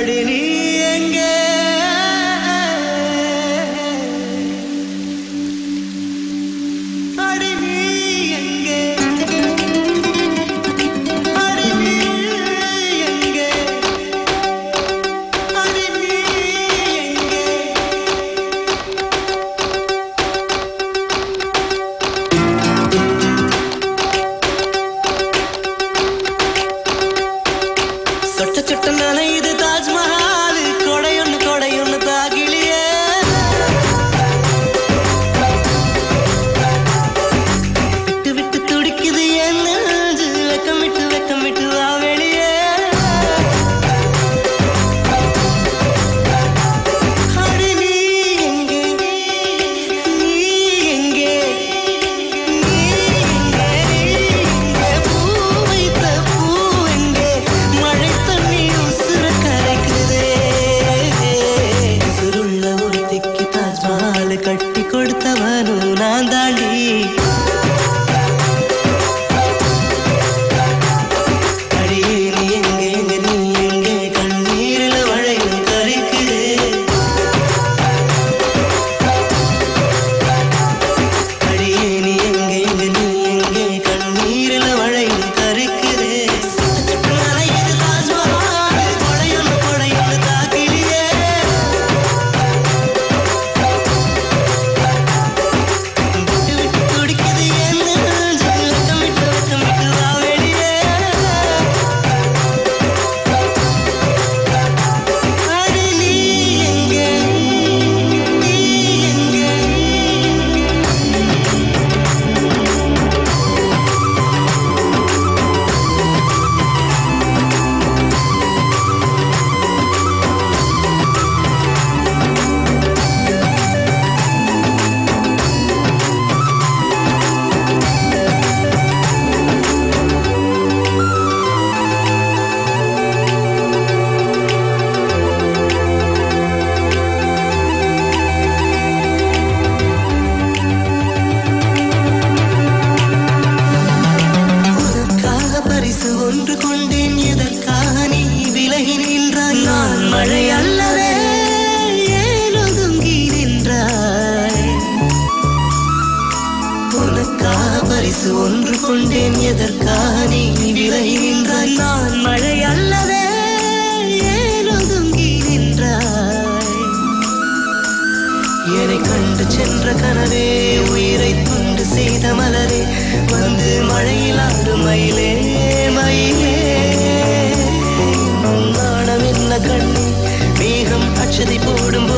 அடி நீ எங்கே அடி நீ எங்கே அடி நீ எங்கே அடி நீ எங்கே சொட்ட சொட்ட நனையுது தாஜ்மஹால் கொடையொன்னு தாகிலியே விட்டு விட்டு துடிக்குது என் நெஞ்சு வெக்கமிட்டு வா வெளியே அடி நீ எங்கே நீ எங்கே நீ எங்கே பூ வைத்த பூ எங்கே மழை தண்ணி உசுர கரைக்குதே சுருள்ள ஒருத்திக்கு தாஜ்மஹால் கட்டி கொடுத்தவனும் நான் தாண்டி அடியே நீ எங்கே நீ எங்கே கண்ணீரில் மழையும் கரைக்குதே அடியே நீ எங்கே நீ எங்கே கண்ணீரில் மழையும் கரைக்குதே நனையுது தாஜ்மஹால் கொடையொன்னு தாக்கிலியே விட்டு விட்டு துடிக்குது என் நெஞ்சு வெக்கமிட்டு வா வெளியே அடி நீ எங்கே நீ எங்கே உனக்காக பரிசு ஒன்று கொண்டேன் எதற்காக நீ விலகி நின்றாய் நான் மழை அல்லவே ஏன் ஒதுங்கி நின்றாய் உனக்காக பரிசு ஒன்று கொண்டேன் எதற்காக நீ விலகி நின்றாய் நான் மழை அல்லவே ஏன் ஒதுங்கி நின்றாய் என்னை கண்டு சென்ற கனவே உயிரை துண்டு செய்த மலரே வந்து மழையில் ஆடும் மயிலே மயிலே நாணம் என்ன கண்ணே மேகம் அச்சதை போடும்